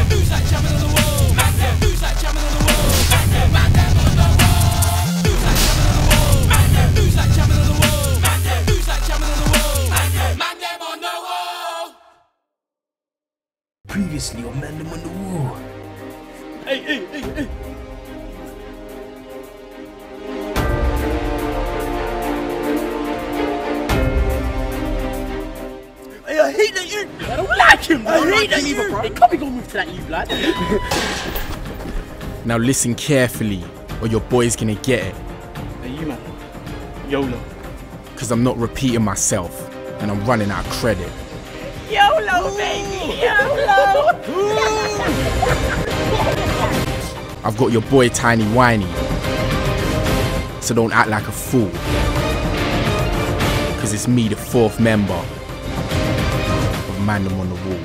Who's that jamming on the wall? Mandem. Who's that jamming on the wall? Mandem. Mandem on the wall. Who's that jamming on the wall? Mandem. Who's that jamming on the wall? Mandem. Who's that jamming on the wall? Mandem. Mandem on the wall. Previously on Mandem on the Wall. Hey. Hey, I hate that you. I don't like him, bro. I hate that you. Hey, can't be going move to that you, lad. Now listen carefully, or your boy's gonna get it. Hey, you man. YOLO. Cause I'm not repeating myself, and I'm running out of credit. YOLO, baby, YOLO. I've got your boy Tinie Winie, so don't act like a fool. Cause it's me, the 4th member of Mandem on the Wall.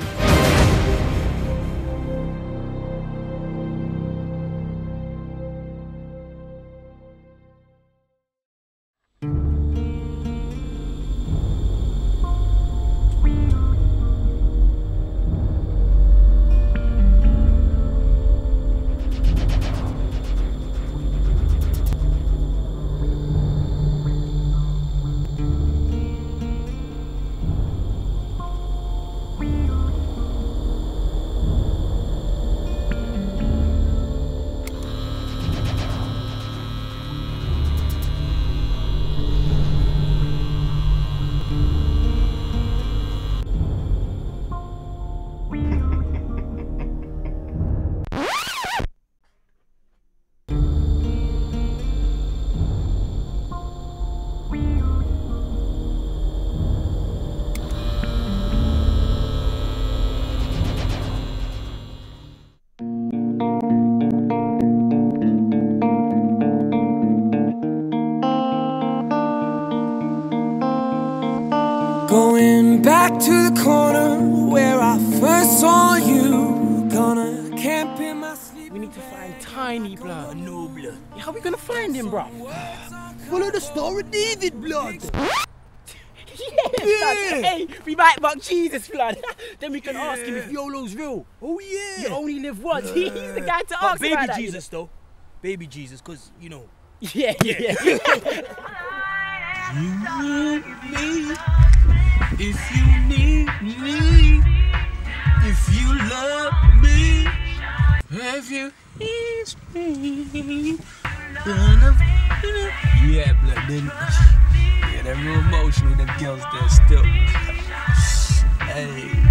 Going back to the corner where I first saw you. Gonna camp in my sleep. We need to find Tinie, blood. No blood. Yeah, how we gonna find him, bro? Follow the story, David, blood. Yeah. Hey, we might mock Jesus, blood. Then we can ask him if YOLO's real. Oh yeah. You only live once. He's the guy to ask baby about that. Jesus though. Baby Jesus, cause you know. Yeah. You need me if you need me, if you love me, if you need me. Yeah, blood. Then, yeah, they're real emotional. Them girls there still. Hey.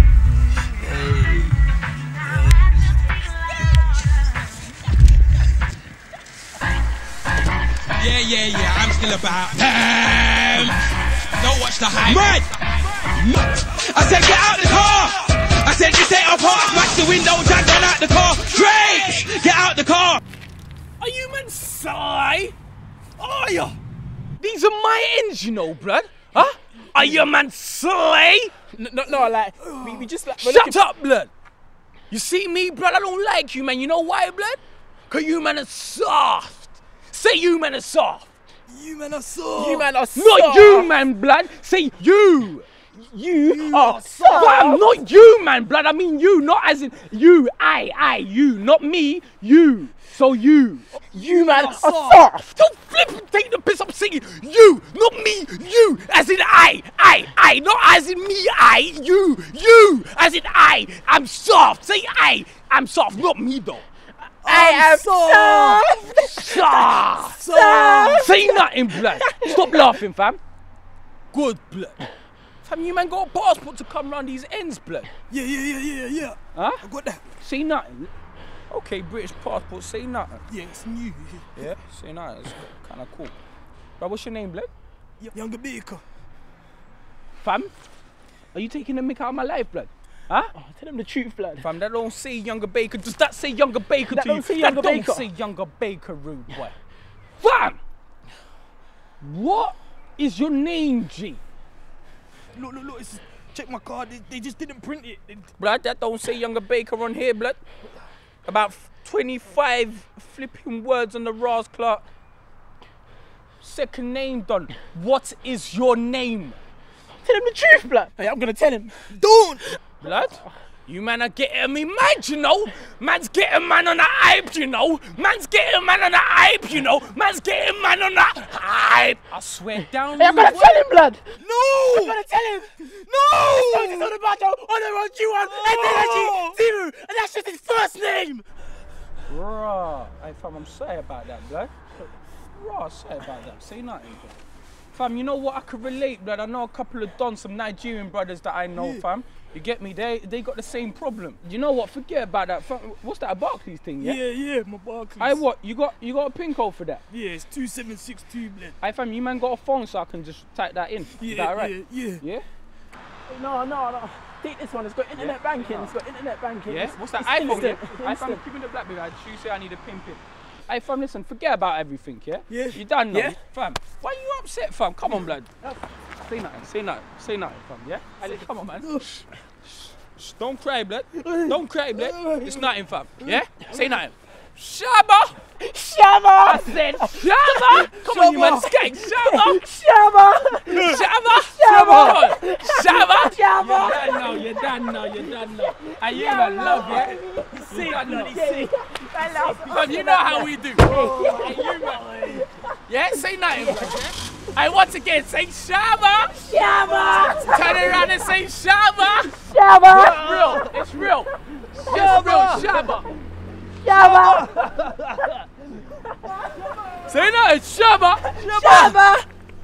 Yeah, I'm still about. Don't watch the hype. Right! I said, get out the car! I said, this ain't a park. Smash the windows and get out the car. Straight! Get out the car! Are you man sly? Are you? These are my ends, you know, blood. Huh? Are you man slay? No, like, we just like... Shut up, blood! You see me, blood? I don't like you, man. You know why, blood? Cause you man are soft. Say you man are soft. You man are soft. You man are soft. Not you, man, blood. Say you. You are soft. Well, not you, man, blood. I mean you, not as in you. I, you, not me. You. So you man are soft. Don't flip and take the piss. I'm saying you, not me. You, as in I, not as in me. You, as in I'm soft. Say I'm soft, not me though. I am soft. Say nothing, blood. Stop laughing, fam. Good, blood. Fam, you man got a passport to come round these ends, blood. Yeah. Huh? I got that. Say nothing. Okay, British passport, say nothing. Yeah, it's new. Yeah, say nothing. It's kind of cool. Bro, what's your name, blood? Yungah Baker. Fam, are you taking the mick out of my life, blood? Huh? Oh, tell him the truth, blood. Fam, that don't say Yungah Baker. Does that say Yungah Baker that to you? Don't say that Yungah don't Baker. say Yungah Baker, rude boy. Fam! What is your name, G? Look, check my card. They just didn't print it. Blood, that don't say Yungah Baker on here, blood. About 25 flipping words on the Ras clock. Second name done. What is your name? Tell him the truth, blood. Hey, I'm gonna tell him. Don't! Blood? You man are getting me mad, you know. Man's getting man on the hype, you know. Man's getting man on the hype, you know. Man's getting man on the hype. I swear down. Hey, I'm gonna tell him, blood. No! I'm gonna tell him. No! It's on the Bajo, on the road, you on, Timu, and that's just his first name. Bruh. Hey, fam, I'm sorry about that, blood. Bruh, sorry about that. Say nothing, blood. Fam, you know what? I could relate, blood. I know a couple of dons, some Nigerian brothers that I know, fam. You get me? They got the same problem. You know what? Forget about that. What's that, a Barclays thing, yeah? Yeah, my Barclays. Hey, what? You got a pin code for that? Yeah, it's 2762, blood. Hey, fam, you man got a phone so I can just type that in. Yeah, Is that alright? yeah. Yeah? Take this one. It's got internet banking. It's got internet banking. Yeah? What's that, iPhone? Hey, fam, give me the BlackBerry. You say I need a pin. Hey, fam, listen, forget about everything, yeah? Yeah. You done now? Yeah. Fam, why you upset, fam? Come on, blood. Say nothing, fam, yeah? Hey, come on, man. Shh, don't cry, blood. Don't cry, blood. It's nothing, fam. Yeah? Say nothing. Shabba! I said Shabba! Come on, you man, skate. Shabba! You're done now. And you man love, yeah? You see, Fam, you know how we do. Hey, you man. Yeah? Say nothing, blood, yeah? Hey, once again, say Shabba! Turn it around and say Shabba! It's real. Shabba! Say that, it's Shabba!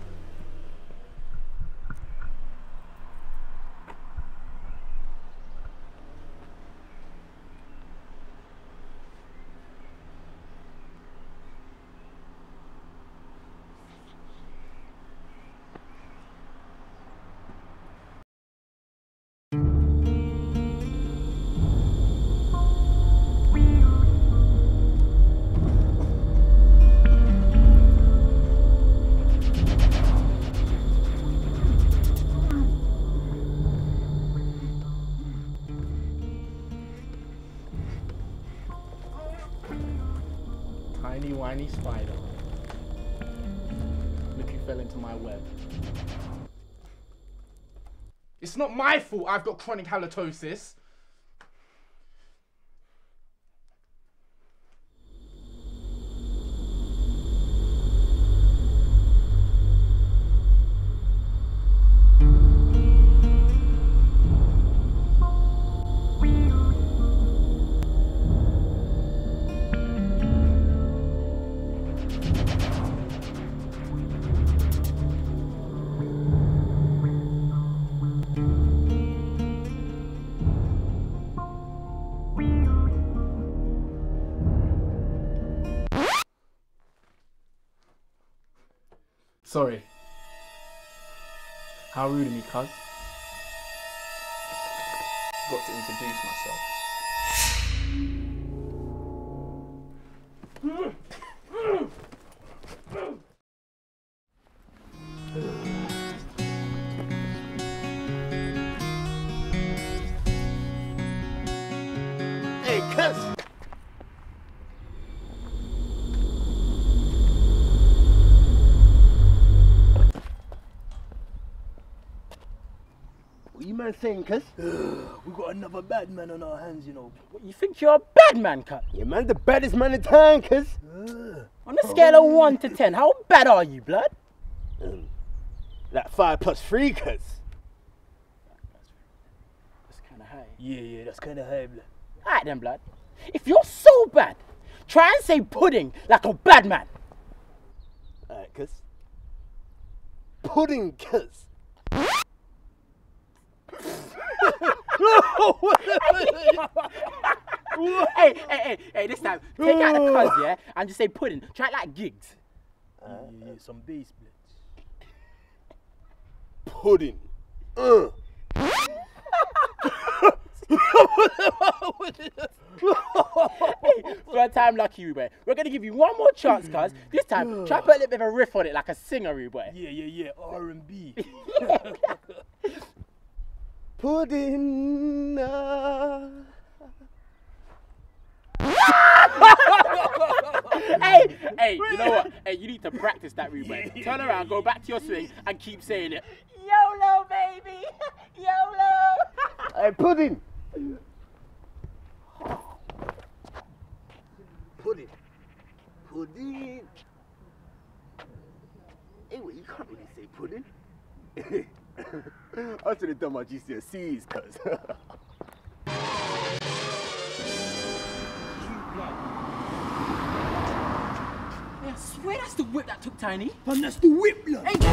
Tiny whiny spider. Look who fell into my web. It's not my fault I've got chronic halitosis. Sorry. How rude of me, cuz. Got to introduce myself. Hey, cuz. What you man saying, cuz? We got another bad man on our hands, you know. What, you think you're a bad man, cut? Yeah, man, the baddest man in town, cuz. On a scale of 1 to 10, how bad are you, blood? Like 5 plus 3, cuz. That's kind of high. Yeah, that's kind of high, blood. Alright then, blood. If you're so bad, try and say pudding like a bad man. Alright, cuz. Pudding, cuz. Hey, this time, take out the cuz, yeah, and just say pudding. Try it like gigs. Yeah, some bass, blood. Pudding. Third time lucky, boy. We're gonna give you one more chance, cuz. This time, try to put a little bit of a riff on it like a singer, boy. Yeah, R&B. Pudding. Hey, you know what? Hey, you need to practice that, boy. Turn around, go back to your swing, and keep saying it. YOLO, baby! YOLO! Hey, pudding. I should have done my GCSEs, cuz. I swear that's the whip that took Tinie. Man, that's the whip, blood. Hey.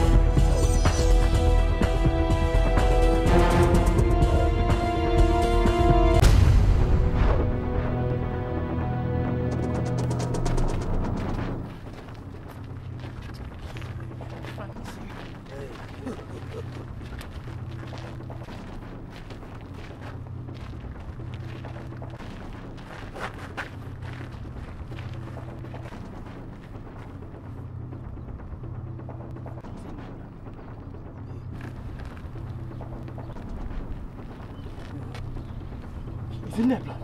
He's in there, blood.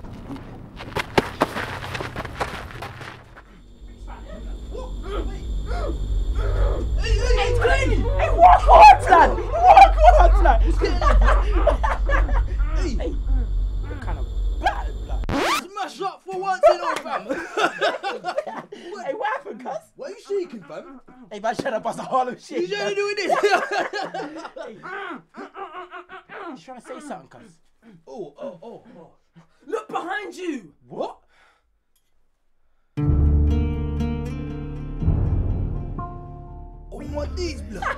Hey, walk on, lad! Walk on, lad! Hey, you're kind of bad, blood. Smash up for once, you know, fam. Hey, what happened, cuz? Why are you shaking, fam? Hey, man, shut up, us a Harlem shit. You trying to do this? He's trying to say something, cuz. Oh. Look behind you! What? Oh, my knees, blood.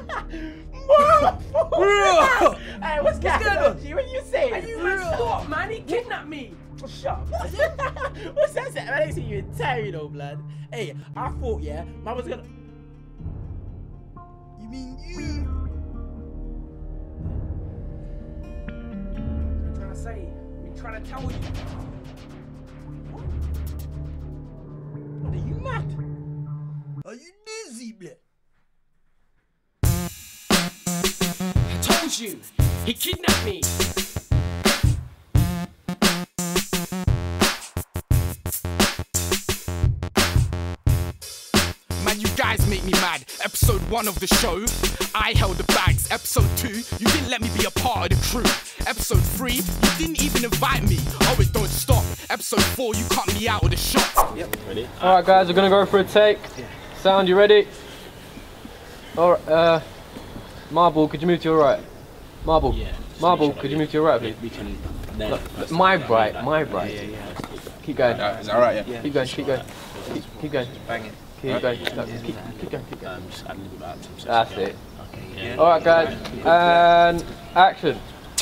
Hey, what's going on? G? What you saying? Hey, you man, stop, man. He kidnapped me. Shut up. What's that? I didn't see you in Terry though, blood. Hey, I thought, yeah, man was gonna. You mean you? I'm trying to say. I'm trying to tell you. What, are you mad? Are you dizzy, blood? I told you. He kidnapped me. Man, you guys make me mad. Episode 1 of the show, I held the bags. Episode 2, you didn't let me be a part of the crew. Episode 3, you didn't even invite me. Oh, it don't stop. Episode 4, you cut me out of the shot. Yep, ready. Alright guys, we're gonna go for a take. Yeah. Sound, you ready? Alright, Marble, could you move to your right? Marble. Yeah. Marble, could you move to your right, please? We can. My right. Yeah. Keep going. Is that alright, yeah? Keep going. Keep going. Keep going. Bang it. Keep going. Keep going. Just add a little bit of That's it. Okay. Yeah. Alright guys, and action.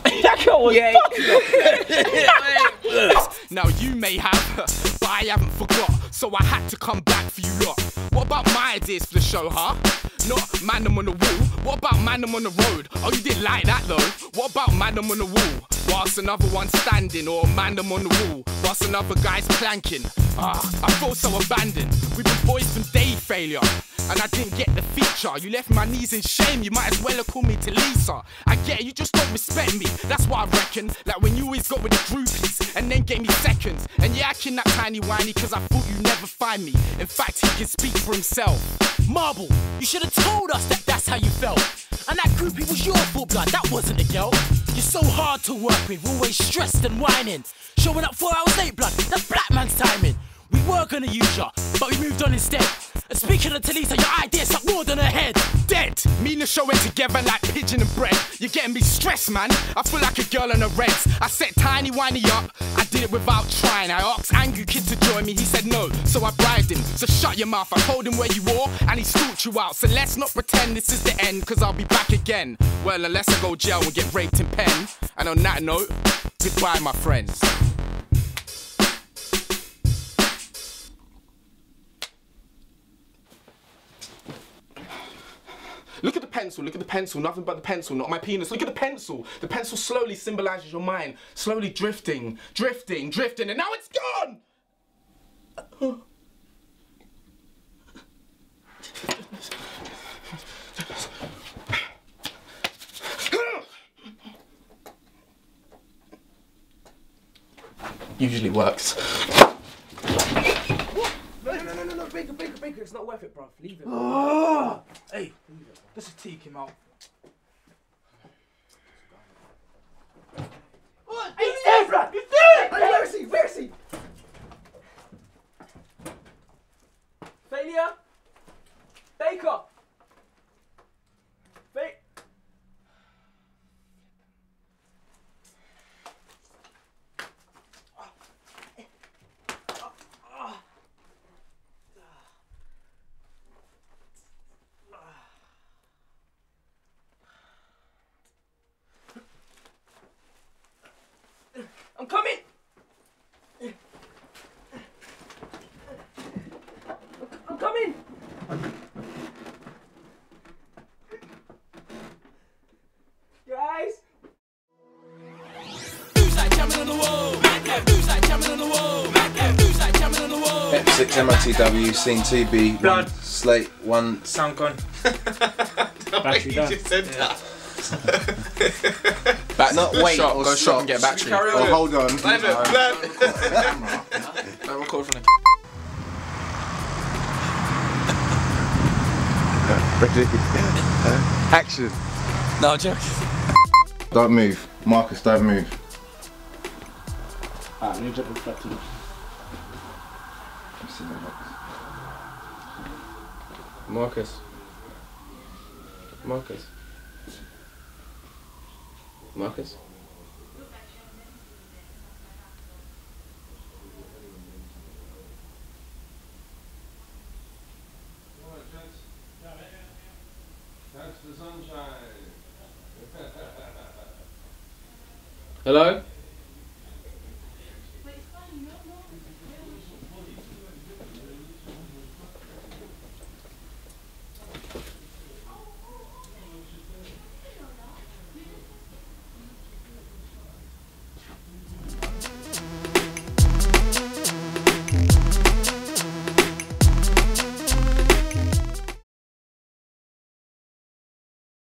Now you may have, but I haven't forgot. So I had to come back for you lot. What about my ideas for the show, huh? Not Mandem on the Wall. What about Mandem on the Road? Oh, you didn't like that though. What about Mandem on the Wall? Whilst another one's standing, or Mandem on the Wall, whilst another guy's planking. I feel so abandoned. We've been boys from day failure, and I didn't get the feature. You left my knees in shame, you might as well have called me to Lisa. I get it, you just don't respect me, that's what I reckon. Like when you always got with the groupies, and then gave me seconds. And yeah, I kidnapped Tiny Whiny, cause I thought you'd never find me. In fact, he can speak for himself. Marble, you should have told us that that's how you felt. And that groupie was your fault, blood, that wasn't a girl. You're so hard to work with, always stressed and whining. Showing up 4 hours late, blood, that's black man's timing. We were gonna use ya, but we moved on instead. And speaking of Talisa, your idea sucked more than her head. Dead! Me and the show went together like pigeon and bread. You're getting me stressed, man. I feel like a girl on the reds. I set Tiny Whiny up, I did it without trying. I asked Angry Kid to join me, he said no, so I bribed him. So shut your mouth, I told him where you were, and he stalked you out. So let's not pretend this is the end, cause I'll be back again. Well, unless I go jail and get raped in pen. And on that note, goodbye, my friends. Look at the pencil, nothing but the pencil, not my penis. Look at the pencil slowly symbolizes your mind, slowly drifting, and now it's gone! Usually works. No, Baker, it's not worth it, bruv. Leave it. Hey, let's just take him out. What? Hey, he's dead, blood! He's dead! Hey, where is he? Failia? Baker! I'm coming. I'm coming. Guys. Who's like jamming on the wall? Who's like jamming on the wall? Who's like jamming on the wall? Ep6 MOTW, Scene 2B, Blood. Slate 1. Sound gone. Battery done. Just said that. Not wait shop, or go shop stop. and get a battery. Carry on. Oh, hold on. Don't record from the Action. No, I'm joking. Don't move. Marcus, don't move. Alright, let me jump back to you. Marcus. Marcus. Marcus. Catch the sunshine. Hello?